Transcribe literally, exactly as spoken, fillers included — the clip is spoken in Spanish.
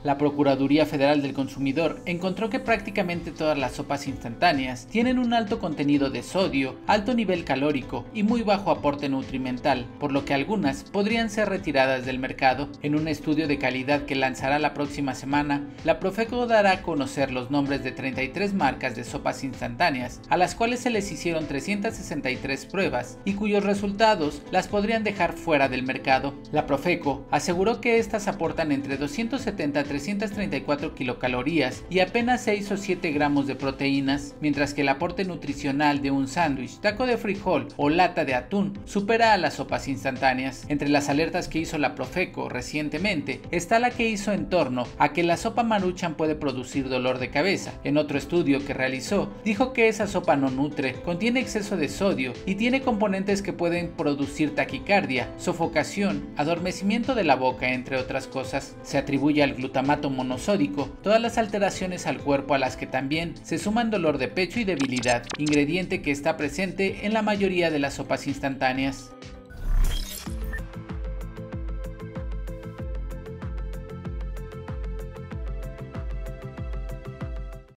La Procuraduría Federal del Consumidor encontró que prácticamente todas las sopas instantáneas tienen un alto contenido de sodio, alto nivel calórico y muy bajo aporte nutrimental, por lo que algunas podrían ser retiradas del mercado. En un estudio de calidad que lanzará la próxima semana, la Profeco dará a conocer los nombres de treinta y tres marcas de sopas instantáneas, a las cuales se les hicieron trescientas sesenta y tres pruebas y cuyos resultados las podrían dejar fuera del mercado. La Profeco aseguró que estas aportan entre doscientos setenta a trescientas treinta y cuatro kilocalorías y apenas seis o siete gramos de proteínas, mientras que el aporte nutricional de un sándwich, taco de frijol o lata de atún supera a las sopas instantáneas. Entre las alertas que hizo la Profeco recientemente está la que hizo en torno a que la sopa Maruchan puede producir dolor de cabeza. En otro estudio que realizó, dijo que esa sopa no nutre, contiene exceso de sodio y tiene componentes que pueden producir taquicardia, sofocación, adormecimiento de la boca, entre otras cosas. Se atribuye al glutamato monosódico todas las alteraciones al cuerpo, a las que también se suman dolor de pecho y debilidad, ingrediente que está presente en la mayoría de las sopas instantáneas.